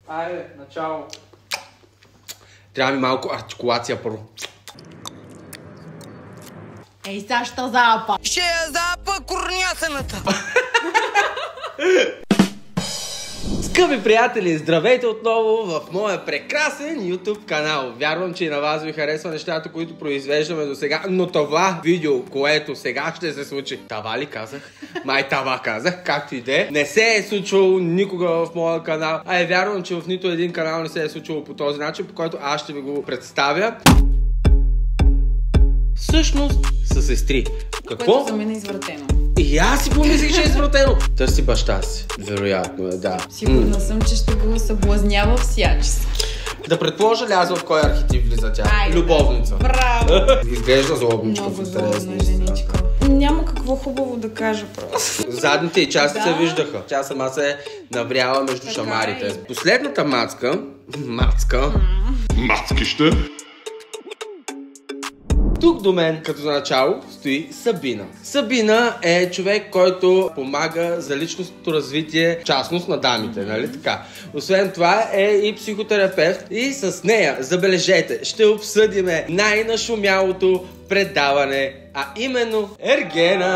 Айде, начало. Трябва ми малко артикулация първо. Ей, сега ще запа. Ще я запа корнясаната. Скъпи приятели, здравейте отново в моя прекрасен YouTube канал. Вярвам, че и на вас ви харесва нещата, които произвеждаме до сега, но това видео, което сега ще се случи, това ли казах? Май това казах, както и де, не се е случвало никога в моя канал, а е вярвам, че в нито един канал не се е случвало по този начин, по който аз ще ви го представя. Всъщност са сестри. Какво? Което за мен е извратено. И аз си помислих, че е извратено. Търси баща си. Вероятно е, да. Сигурна съм, че ще го съблазнява всячески. Да предположа ли аз в кой архетип влиза тя? Любовница. Браво! Изглежда злобничка. Много злобна женичка. Няма какво хубаво да кажа просто. Задните и части Да. се виждаха. Тя сама се е навряла между Така шамарите. е. Последната мацка. Мацкище. Тук до мен, като за начало, стои Сабина. Сабина е човек, който помага за личностното развитие, в частност на дамите, нали така? Освен това е и психотерапевт и с нея, забележете, ще обсъдиме най-нашумялото предаване, а именно Ергена!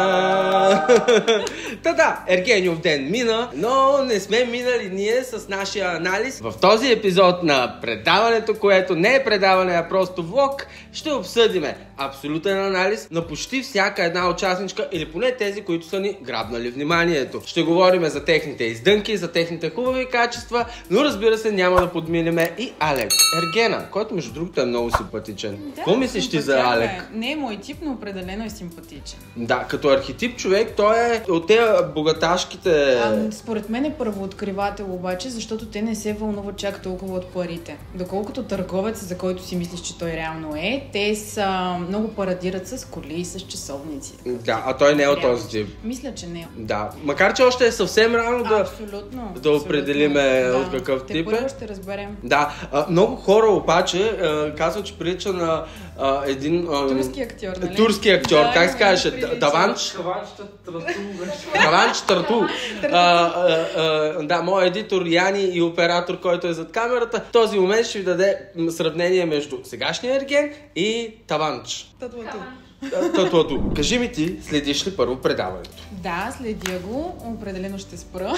Та-да, Ергениов ден мина, но не сме минали ние с нашия анализ. В този епизод на предаването, което не е предаване, а просто влог, ще обсъдиме абсолютен анализ на почти всяка една участничка или поне тези, които са ни грабнали вниманието. Ще говорим за техните издънки, за техните хубави качества, но разбира се няма да подминеме и Алек Ергена, който между другото е много симпатичен. Какво мислиш ти за Алек? Не е мой тип, но определено е симпатичен. Да, като архетип човек, той е от тези богаташките... Според мен е първооткривател обаче, защото те не се вълнуват чак толкова от парите. Доколкото търговец, за който си мислиш, че той реално е, те са много парадират с коли и с часовници. Да, а той не е от този тип. Мисля, че не. Да, макар че още е съвсем рано Абсолютно. да определиме Да. от какъв Те тип е. първо ще разберем. Да, много хора обаче казват, че прилича на един... Турски актьор, нали? Турски актьор, Да, как се казваше? прилича. Даванч? Даванч Тарту. Да, моят едитор Яни и оператор, който е зад камерата, в този момент ще ви даде сравнение между сегашния Ерген и Таванч. Татуату. Кажи ми ти, следиш ли първо предаването? Да, следя го. Определено ще спра.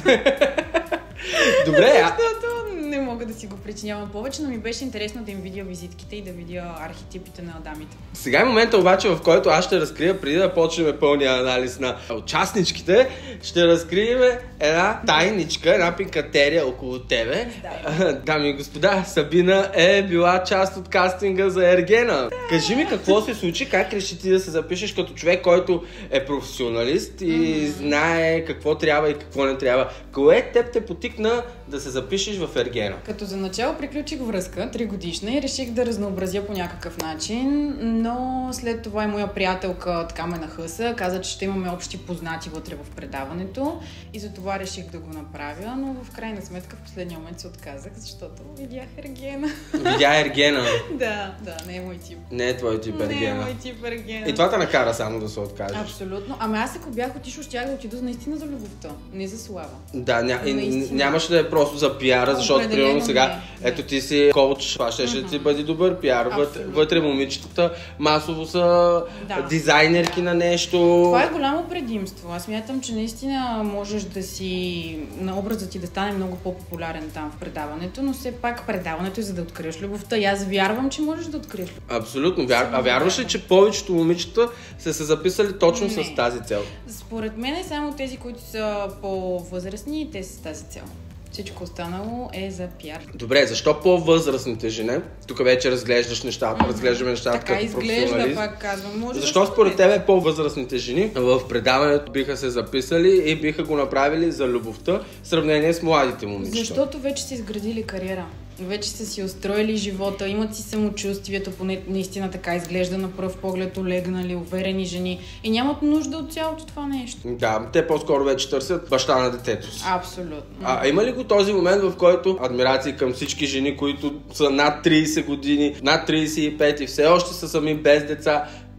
Добре, Защото не мога да си го причинявам повече, но ми беше интересно да им видя визитките и да видя архетипите на дамите. сега е момента обаче, в който аз ще разкрия, преди да почнем пълния анализ на участничките, ще разкрием една тайничка, една пинкатерия около тебе. Дами и господа, Сабина е била част от кастинга за Ергена. Кажи ми какво се случи, как реши ти да се запишеш като човек, който е професионалист и знае какво трябва и какво не трябва. Кое теб те потикна да се запишеш в Ергена? Като за начало приключих връзка, 3 годишна, и реших да разнообразя по някакъв начин, но след това и моя приятелка така ме нахъса, каза, че ще имаме общи познати вътре в предаването и затова реших да го направя, но в крайна сметка в последния момент се отказах, защото видях Ергена. Видя Ергена. Да, не е мой тип. Не е твой тип Не е Ергена. мой тип Ергена. И това те накара само да се откажеш. Абсолютно. Ами аз ако бях отишъл, щях да отида наистина за любовта, не за слава. Да, Наистина. нямаше да е просто за пиара, защото Определено примерно сега, не. ето ти си коуч, това ще ти бъде добър пиар. Абсолютно. Вътре момичетата масово са дизайнерки на нещо. Това е голямо предимство. Аз смятам, че наистина можеш да си на образът ти да стане много по-популярен там в предаването, но все пак предаването е за да откриеш любовта. И аз вярвам, че можеш да откриеш любовта. Абсолютно. А вярваш ли, че повечето момичета са се записали точно с тази цел? Според мен е само тези, които са по-възрастни и те са с тази цел. Всичко останало е за пиар. Добре, защо по-възрастните жени? Тук вече разглеждаш нещата, разглеждаме нещата Така като изглежда, професионалист. пак казвам. Може Защо да според тебе по-възрастните жени в предаването биха се записали и биха го направили за любовта в сравнение с младите момичета? Защото вече са изградили кариера. Вече са си устроили живота, имат си самочувствието, поне наистина така изглежда на пръв поглед, олегнали, уверени жени и нямат нужда от цялото това нещо. Да, те по-скоро вече търсят баща на детето си. Абсолютно. А има ли го този момент, в който адмирации към всички жени, които са над 30 години, над 35 и все още са сами без деца,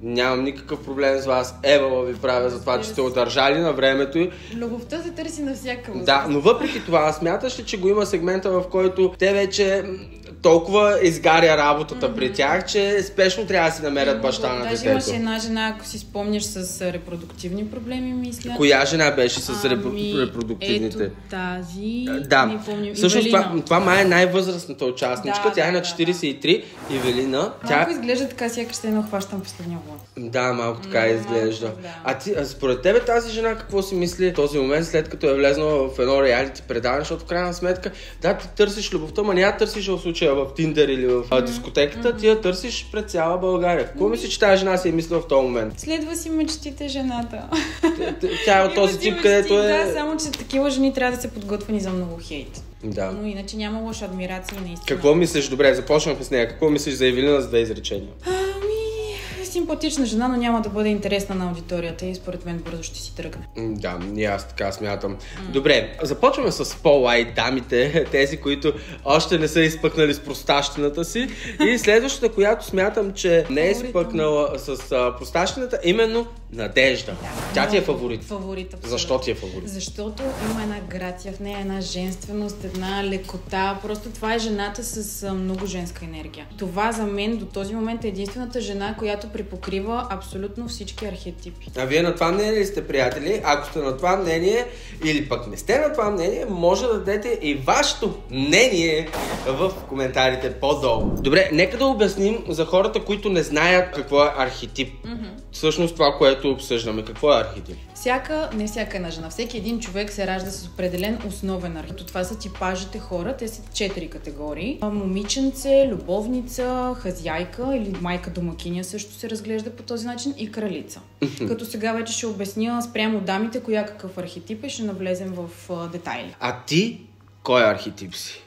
нямам никакъв проблем с вас, Ева ви правя за това, че сте удържали на времето и... Любовта се търси навсякъде. Да, но въпреки това, смяташ ли, че го има сегмента, в който те вече толкова изгаря работата при тях, че спешно трябва да си намерят баща на Даже детето? имаше една жена, ако си спомняш, с репродуктивни проблеми, мисля. Коя жена беше с репродуктивните? Ето тази, Да, не помня, всъщност Ивелина. това май е най-възрастната участничка, Да, тя е на да, 43, Ивелина. Малко изглежда така, сякаш ще едно хващам последния влог. Да, малко така изглежда. малко, да. А според тебе тази жена какво си мисли в този момент, след като е влезнала в едно реалити предаване, защото в крайна сметка, да, ти търсиш любовта, ма няма търсиш в случая в Тиндър или в дискотеката, ти я търсиш пред цяла България. Какво мислиш, че тази жена си е мислила в този момент? Следва си мечтите жената. Тя е от този тип, където е... Да, само че такива жени трябва да са подготвени за много хейт. Да. Но иначе няма лоша адмирация наистина. Какво мислиш? Добре, започнахме с нея. Какво мислиш за Евелина с две изречения? Симпатична жена, но няма да бъде интересна на аудиторията и според мен бързо ще си тръгне. Да, и аз така смятам. Добре, започваме с Spotlight дамите, тези, които още не са изпъкнали с простащината си. И следващата, която смятам, че не е изпъкнала с простащината, именно Надежда. Тя ти е фаворит. Фаворит, абсолютно. Защо ти е фаворит? Защото има една грация в нея, една женственост, една лекота. Просто това е жената с много женска енергия. Това за мен до този момент е единствената жена, която припокрива абсолютно всички архетипи. А вие на това мнение ли сте, приятели? Ако сте на това мнение или пък не сте на това мнение, може да дадете и вашето мнение в коментарите по-долу. Добре, нека да обясним за хората, които не знаят какво е архетип. Всъщност това, което обсъждаме. Какво е архетип? Не всяка една жена. Всеки един човек се ражда с определен основен архетип. Това са типажите хора. Те са 4 категории. Момиченце, любовница, хазяйка или майка домакиня също се разглежда по този начин и кралица. Като сега вече ще обясня спрямо дамите коя какъв архетип е, ще навлезем в детайли. А ти кой архетип си?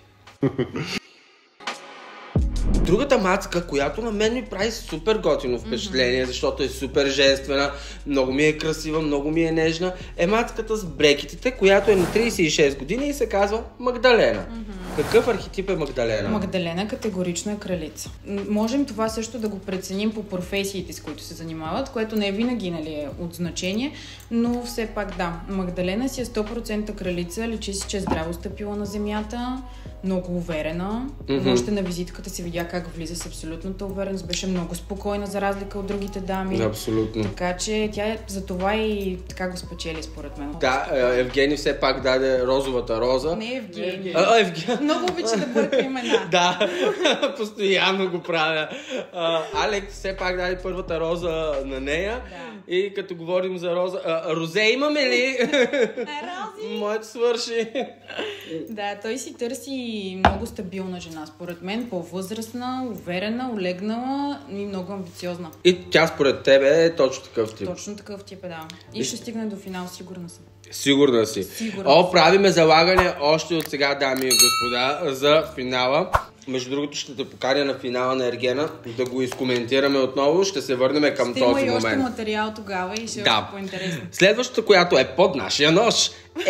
Другата мацка, която на мен ми прави супер готино впечатление, защото е супер женствена, много ми е красива, много ми е нежна, е мацката с брекетите, която е на 36 години и се казва Магдалена. Какъв архетип е Магдалена? Магдалена категорично е кралица. Можем това също да го преценим по професиите, с които се занимават, което не е винаги е от значение, но все пак да. Магдалена си е 100% кралица, личи си, че е здраво стъпила на земята, много уверена. Още на визитката се видя как влиза с абсолютната увереност. Беше много спокойна, за разлика от другите дами. Абсолютно. Така че тя за това и така го спечели, според мен. Да, Евгений все пак даде розовата роза. Не Евгений. Евгений. Много обича да бърка имена. Да, постоянно го правя. Алекс все пак даде първата роза на нея. Да. И като говорим за роза... Розе имаме ли? Рози! Моето свърши. Да, той си търси много стабилна жена, според мен, по-възрастна, уверена, олегнала и много амбициозна. И тя според тебе е точно такъв тип. Точно такъв тип е, да. И ще стигне до финал, сигурна съм. Сигурна си. Правиме залагане още от сега, дами и господа, за финала. Между другото ще те поканя на финала на Ергена, да го изкоментираме отново, ще се върнем към този момент. Ще има и още материал тогава и ще е още по-интересно. Следващото, която е под нашия нож,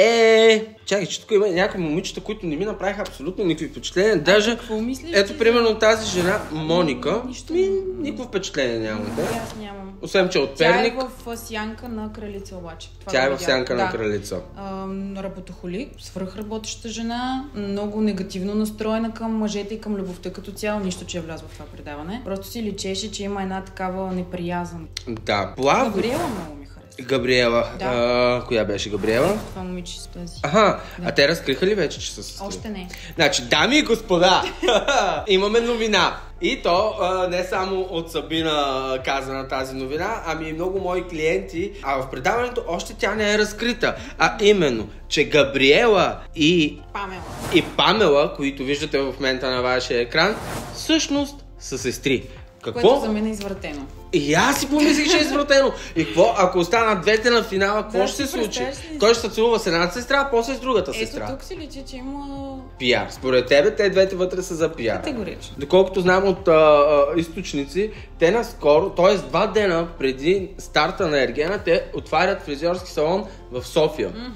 чакай, че тук има някои момичета, които не ми направиха абсолютно никакви впечатления. Даже, какво мислиш? ето примерно тази жена, Моника, никакво впечатление нямате. Аз нямам. Освен, че от Перник. Тя е в сянка на кралица обаче. Тя е в сянка на кралица. Работохолик, свръхработеща жена, много негативно настроена към мъжете и към любовта като цяло. Нищо, че е влязла в това предаване. Просто си личеше, че има една такава неприязан. Да, Габриела много ми хареса. Габриела. Да. Коя беше Габриела? Това момиче с тази. Аха, да. А те разкриха ли вече, че са сестри? Още не. Значи, дами и господа, имаме новина. И то не само от Сабина казана тази новина, ами и много мои клиенти. А в предаването още тя не е разкрита. А именно, че Габриела и Памела, които виждате в момента на вашия екран, всъщност са сестри. Какво? Което за мен е извратено. И аз си помислих, че е извратено. И какво? Ако останат двете на финала, какво ще се случи? Той ще се целува с едната сестра, а после с другата сестра. Ето тук си личи, че има... пиар. Според тебе, те двете вътре са за пиар. Категорично. Доколкото знам от източници, те наскоро, т.е. 2 дена преди старта на Ергена, те отварят фризьорски салон в София.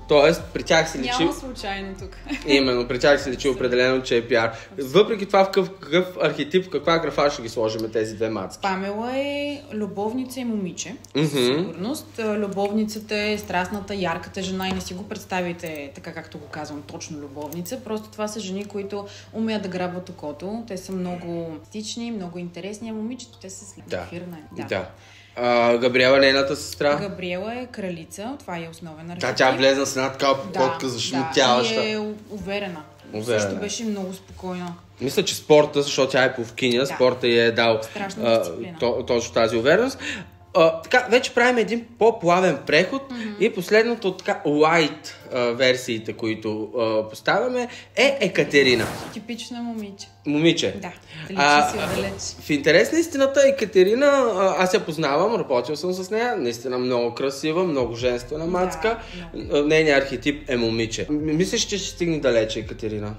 Тоест, при тях се личи... Няма случайно тук. Именно, при тях се личи определено, че е пиар. Въпреки това, в какъв архетип, в каква графа ще ги сложим тези две мацки? Памела е любовница и момиче, със сигурност. Любовницата е страстната, ярката жена и не си го представите така, както го казвам, точно любовница. Просто това са жени, които умеят да грабват окото. Те са много стични, много интересни, а момичето те са слепофирна. Да. Габриела, нейната сестра? Габриела е кралица, това е основен архетип. Тя влезна с една такава походка, зашмутяваща. Да, и е уверена. Също беше много спокойна. Мисля, че спорта, защото тя е повкиня, спорта й е дал точно тази увереност. Така, вече правим един по-плавен преход и последното така лайт версиите, които поставяме, е Екатерина. Типична момиче. Момиче. Да, личи си отдалеч. В интерес на истината, Екатерина, аз я познавам, работил съм с нея, наистина много красива, много женствена мацка. Да, нейният архетип е момиче. Мислиш, че ще стигне далече Екатерина?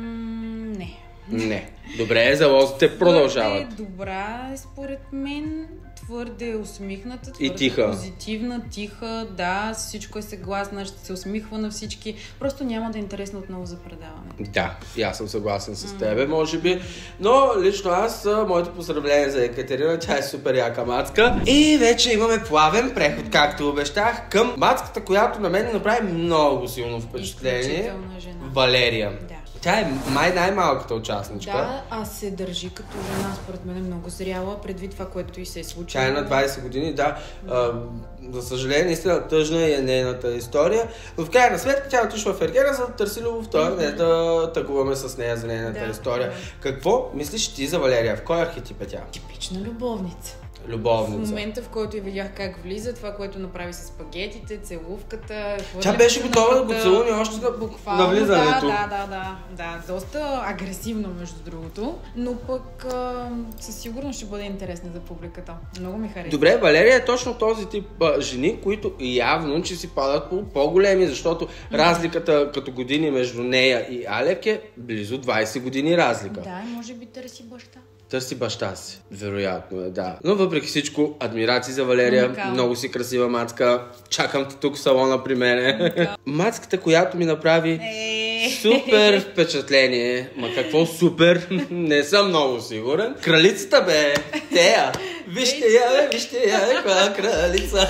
Не. Добре, залозите продължават. Твърде добра е според мен, твърде усмихната, твърде тиха. Позитивна, тиха, да, с всичко е съгласна, ще се усмихва на всички. Просто няма да е интересно отново за предаване. Да, и аз съм съгласен с тебе, може би. Но лично аз, моето поздравление за Екатерина, тя е супер яка мацка. И вече имаме плавен преход, както обещах, към мацката, която на мен направи много силно впечатление. Валерия. Да. Тя е най-малката участничка. Да, а се държи като жена, според мен е много зряла, предвид това, което и се е случило. Тя е на 20 години, да. За съжаление, наистина тъжна е нейната история. В крайна сметка тя отишла в Ергена, за да търси любовта, не да тъгуваме с нея за нейната история. Какво мислиш ти за Валерия? В кой архетип е тя? Типична любовница. Любовница. В момента, в който я видях как влиза, това, което направи с спагетите, целувката... Тя беше готова да го целуне още на влизането. Да, доста агресивно, между другото, но пък със сигурност ще бъде интересна за публиката. Много ми харесва. Добре, Валерия е точно този тип жени, които явно, че си падат по-големи, защото разликата като години между нея и Алек е близо 20 години разлика. Да, може би търси баща. Търси баща си. Вероятно е, да. Но въпреки всичко, адмирации за Валерия. Много си красива мацка. Чакам те тук в салона при мене. Мацката, която ми направи супер впечатление. Ма какво супер? Не съм много сигурен. Кралицата бе! Тея! Вижте я, каква кралица!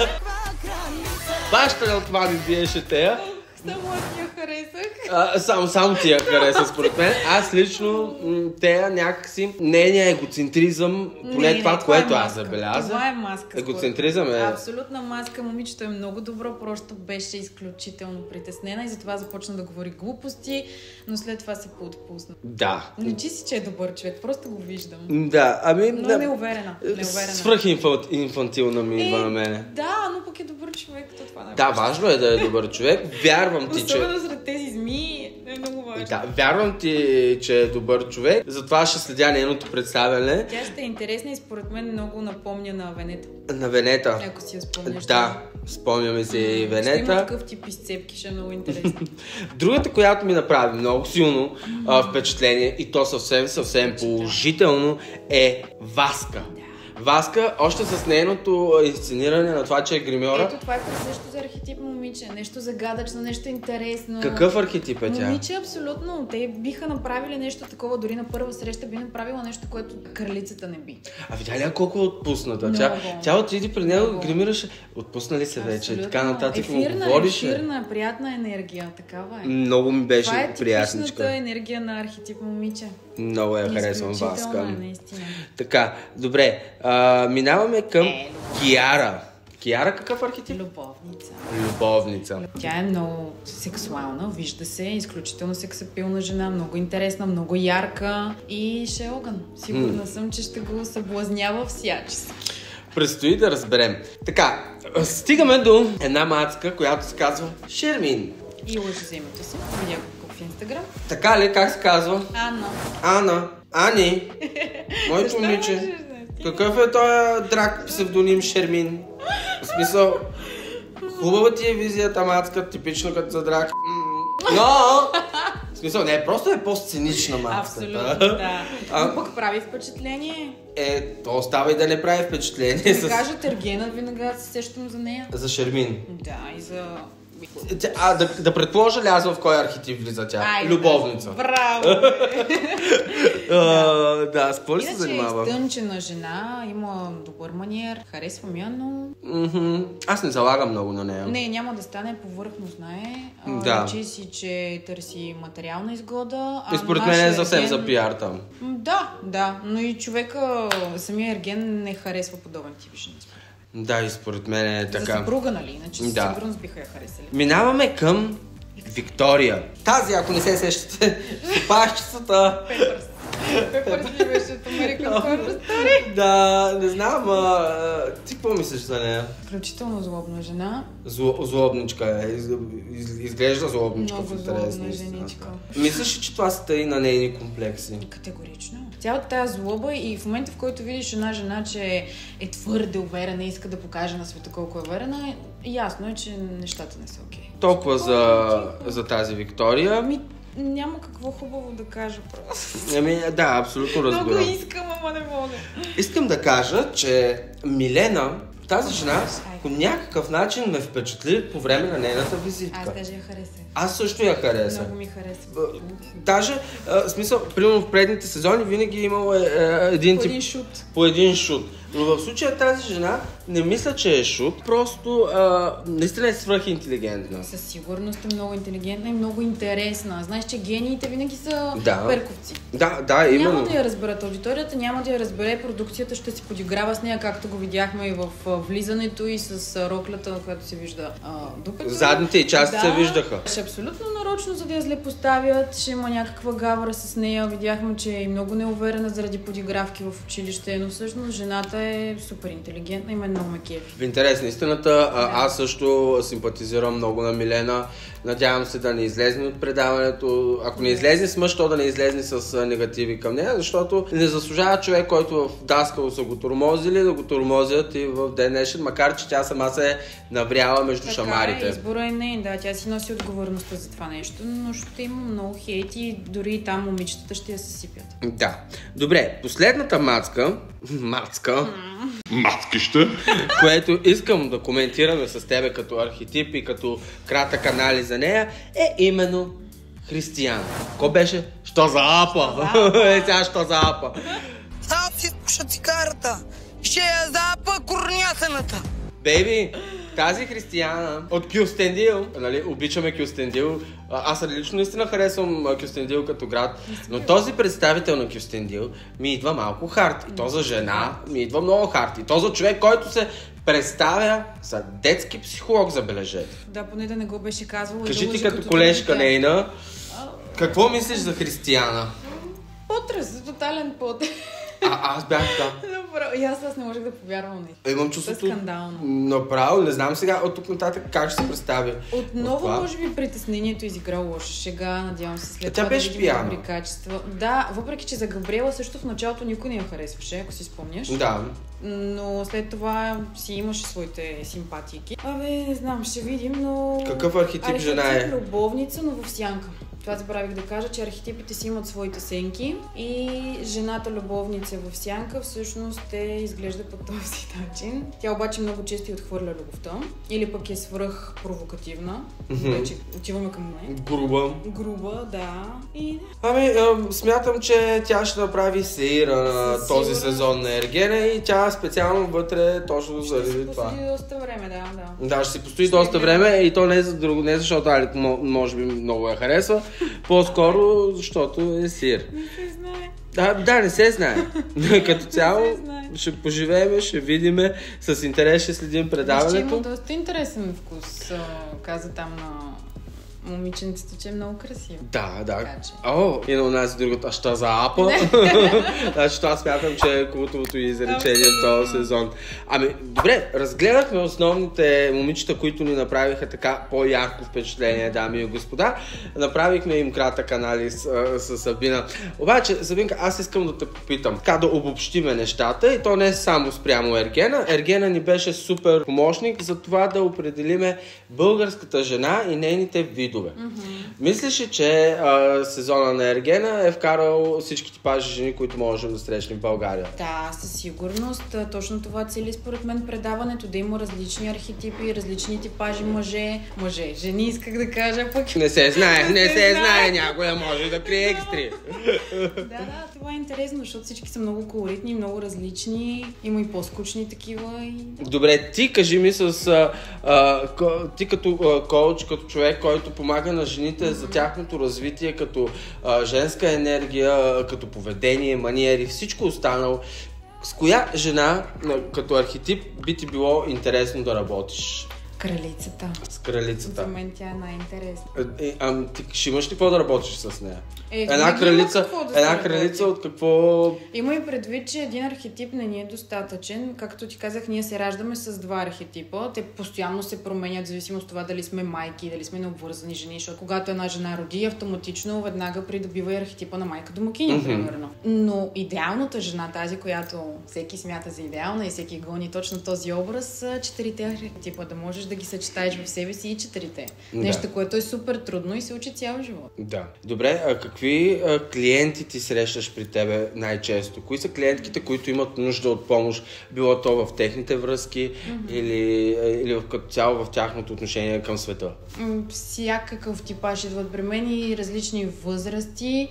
Баща от това ми биеше Тея. Само ти я харесах. Само ти я хареса, според мен. Аз лично Тея някакси нейния егоцентризъм, поне това, което аз забелязах. Това е маска. Егоцентризъм е. Абсолютна маска. Момичето е много добро, просто беше изключително притеснена и затова започна да говори глупости, но след това се поотпусна. Да. Личи си, че е добър човек, просто го виждам. Да, но е неуверена. Свръхинфантилна ми идва на мене. Да, но пък е добър човек. Да, важно е да е добър човек. Вярвам ти, че... Особено сред тези змии е много важно. Да, вярвам ти, че е добър човек. Затова ще следя нейното представяне. Тя ще е интересна и според мен много напомня на Венета. На Венета? Ако си я спомняш. Да, спомняме си и Венета. Ще има такъв тип изцепки, ще е много интересно. Другата, която ми направи много силно впечатление и то съвсем положително е Васка. Васка, още с нейното инсцениране на това, че е гримьора. Ето, това е също за архетип момиче. Нещо загадъчно, нещо интересно. Какъв архетип е тя? Момиче, абсолютно. Те биха направили нещо такова, дори на първа среща би направила нещо, което кралицата не би. А видя ли колко е отпусната? Тя отиди при него, гримираше. Отпусна ли се вече? Абсолютно. Така нататък му говорише. Ефирна, приятна енергия. Такава е. Много ми беше приятничка. Това е типичната енергия на архетип момиче. Много я харесвам Васка. Наистина. Така, добре. Минаваме към Киара. Киара какъв архетип? Любовница. Тя е много сексуална, вижда се, изключително сексапилна жена, много интересна, много ярка и ще е огън. Сигурна съм, че ще го съблазнява всячески. Предстои да разберем. Така, стигаме до една мацка, която се казва Шермин. И лъжи за името си, видях го в Инстаграм. Така ли? Как се казва? Ана. Ани. Моето момиче. Какъв е този драк псевдоним Шермин? В смисъл, хубава ти е визията, мацка, типично като за драк. Но, в смисъл, не, просто е по-сценична мацката. Абсолютно, да. Но пък прави впечатление. То остава и да не прави впечатление. Да кажа Тергена, винаги се сещам за нея. За Шермин. Да, и за Да предположа ли аз в кой архетип влиза тя? Любовница. Браво! Да, с какво ли се занимава? Иначе е изтънчена жена, има добър маниер, харесва ми, но... Аз не залагам много на нея. Не, няма да стане повърхностна е. Да. Речи си, че търси материална изгода. И според мен е съвсем за пиар там. Да, но и човека, самия Ерген не харесва подобен тип жени. Да, и според мен е така. За съпруга, нали? Иначе със сигурност биха я харесали. Минаваме към Виктория. Тази, ако не се сещате, стопащицата. Пепърс ли беше от American Horror Story? Да, не знам, ти какво мислиш за нея? Включително злобна жена. Злобничка е. Изглежда злобничка. Много злобна женичка. Мислиш ли, че това са тъй на нейни комплекси? Категорично. Цялата тази злоба и в момента, в който видиш една жена, че е твърде уверена и иска да покаже на света колко е уверена, ясно е, че нещата не са окей. Толкова за тази Виктория. Няма какво хубаво да кажа просто. Да, абсолютно разбирам. Много искам, ама не мога. Искам да кажа, че Милена, тази жена, по някакъв начин ме впечатли по време на нейната визитка. Аз даже я харесах. Аз също я харесах. Много ми харесва. Даже, в смисъл, примерно в предните сезони винаги е имало един шут. По един шут. Но в случая тази жена не мисля, че е шут, просто наистина е свръхинтелигентна. Със сигурност е много интелигентна и много интересна. Знаеш, че гениите винаги са перковци. Да, именно. Няма да я разберат аудиторията, няма да я разбере продукцията, ще си подиграва с нея, както го видяхме и в влизането и с роклята, която се вижда дупето. Задните и части се виждаха. Ще абсолютно нарочно, за да я злепоставят, ще има някаква гавра с нея. Видяхме, че е много неуверена заради подигравки в училище, но всъщност жената е супер интелигентна и мен много ме кефи. В интерес на истината, аз също симпатизирам много на Милена. Надявам се да не излезне от предаването. Ако не излезне с мъж, то да не излезне с негативи към нея, защото не заслужава човек, който в Даскало са го тормозили, да го тормозят и в ден днешен, макар че тя сама се е навряла между шамарите. Избора е не, да, тя си носи отговорността за това нещо, но ще има много хейт и дори и там момичетата ще я съсипят. Да. Добре, последната мацка, Мацкища, което искам да коментираме с тебе като архетип и като кратък анализ за нея, е именно Християна. Ко беше? Що за апа? Сега що за апа? Само си изпуша цигарата. Ще я запа корнясената. Бейби, тази Християна от Кюстендил, нали, обичаме Кюстендил. Аз лично наистина харесвам Кюстендил като град, но този представител на Кюстендил ми идва малко хард. И то за жена ми идва много хард. И то за човек, който се представя за детски психолог, забележете. Да, поне да не го беше казвала. Кажи ти като колежка нейна, какво мислиш за Християна? Потрес, тотален потрес. Аз бях там. Добре, и аз не можех да повярвам. Имам чувството. Скандално. Направо, не знам сега от тук нататък как ще се представя. Отново, може би, притеснението изигра лоша шега, надявам се след това да беше видим пияна. добри качества. Да, въпреки че за Габриела също в началото никой не я харесваше, ако си спомняш. Да. Но след това си имаше своите симпатики. Не знам, ще видим, но... Какъв архетип жена е? Любовница, но в сянка. Това забравих да кажа, че архетипите си имат своите сенки и жената любовница в сянка всъщност изглежда по този начин. Тя обаче много често отхвърля любовта или пък е свръх провокативна. Вече отиваме към нея. Груба, да. И... Смятам, че тя ще направи сеира на този сезон на Ергена и тя специално вътре точно заради това. Ще си постои доста време, да. Да, ще си постои доста време и то не за друго, не защото Алик може би много я харесва, по-скоро защото е сир. Не се знае. Да, не се знае. Като цяло ще поживеем, ще видиме, с интерес ще следим предаването. Ще има доста интересен вкус, каза там на момиченцето, че е много красиво. Да. И на нас другата, що за апа? Значи това смятам, че е култовото изречение в този сезон. Добре, разгледахме основните момичета, които ни направиха така по-ярко впечатление, дами и господа. Направихме им кратък анализ с Сабина. Обаче, Сабинка, аз искам да те попитам, така да обобщиме нещата и то не е само спрямо Ергена. Ергена ни беше супер помощник за това да определиме българската жена и нейните видове. видове. Мислиш ли, че сезона на Ергена е вкарал всички типажи жени, които можем да срещнем в България? Да, със сигурност. Точно това цели според мен предаването, да има различни архетипи, различни типажи мъже, жени исках да кажа, пък... Не се знае, някоя може да крие екстри. Да, това е интересно, защото всички са много колоритни, много различни, има и по-скучни такива. Добре, ти кажи ми ти като коуч, като човек, който помага на жените за тяхното развитие, като женска енергия, като поведение, маниери, всичко останало. С коя жена като архетип би ти било интересно да работиш? Кралицата. С кралицата. За мен тя е най-интересна. Ти ще имаш ли какво да работиш с нея? Една кралица от какво... Има и предвид, че един архетип не ни е достатъчен. Както ти казах, ние се раждаме с два архетипа. Те постоянно се променят, в зависимост от това дали сме майки, дали сме необвързани жени. Защото когато една жена роди, автоматично веднага придобива и архетипа на майка домакиня, примерно. Но идеалната жена, тази, която всеки смята за идеална и всеки гони точно този образ, са четирите архетипа. Да можеш да ги съчетаеш в себе си и четирите. Нещо, което е супер трудно и се учи цял живот. Да. Добре, какви клиенти ти срещаш при тебе най-често? Кои са клиентките, които имат нужда от помощ? Било то в техните връзки или като цяло в тяхното отношение към света? Всякакъв типаж идват при мен и различни възрасти,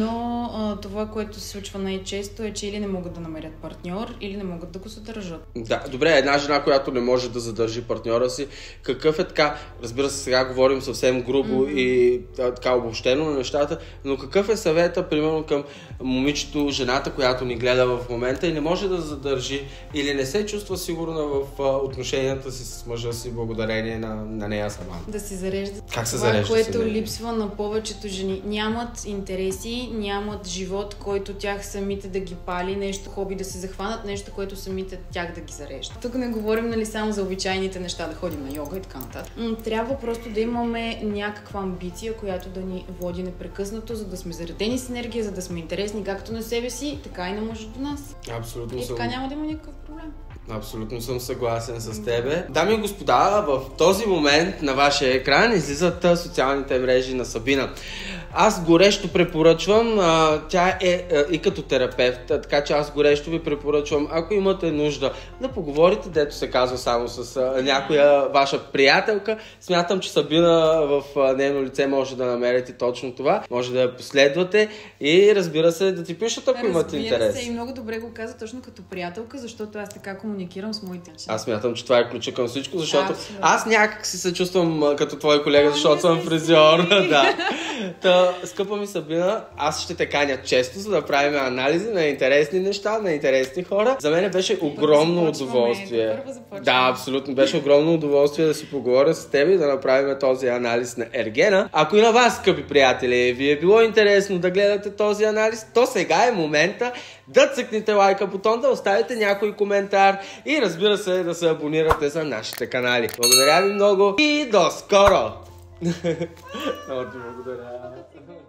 но това, което се случва най-често е, че или не могат да намерят партньор, или не могат да го задържат. Да, добре, една жена, която не може да задържи партньора си, какъв е така, разбира се, сега говорим съвсем грубо и така обобщено на нещата, но какъв е съвета, примерно, към момичето, жената, която ни гледа в момента и не може да задържи или не се чувства сигурна в отношенията си с мъжа си благодарение на нея сама? Да се зарежда. Как се това, зарежда? което липсва на повечето жени. Нямат интереси, нямат живот, който тях самите да ги пали, нещо хоби да се захванат, нещо, което самите тях да ги зарежда. Тук не говорим, нали, само за обичайните неща, да ходим на йога и така нататък. Трябва просто да имаме някаква амбиция, която да ни води непрекъснато, за да сме заредени с енергия, за да сме интересни както на себе си, така и на мъжа до нас. Абсолютно и така няма да има никакъв проблем. Абсолютно съм съгласен с тебе. Дами и господа, в този момент на вашия екран излизат социалните мрежи на Сабина. Аз горещо препоръчвам, тя е и като терапевт, така че аз горещо ви препоръчвам, ако имате нужда да поговорите, дето се казва само с някоя ваша приятелка, смятам, че Сабина в нейно лице може да намерите точно това, може да я последвате и разбира се да ти пишат, ако имате интерес. Разбира се, и много добре го каза точно като приятелка, защото аз така комуникирам с моите. Аз смятам, че това е ключа към всичко, защото аз някак си се чувствам като твой колега, защото съм фризьор. Да. Скъпа ми Сабина, аз ще те каня често, за да правим анализи на интересни неща, на интересни хора. За мен беше огромно удоволствие. Да, абсолютно. Беше огромно удоволствие да си поговоря с теб и да направим този анализ на Ергена. Ако и на вас, скъпи приятели, ви е било интересно да гледате този анализ, то сега е момента да цъкнете лайка бутон, да оставите някой коментар и разбира се да се абонирате за нашите канали. Благодаря ви много и до скоро! Много ти благодаря.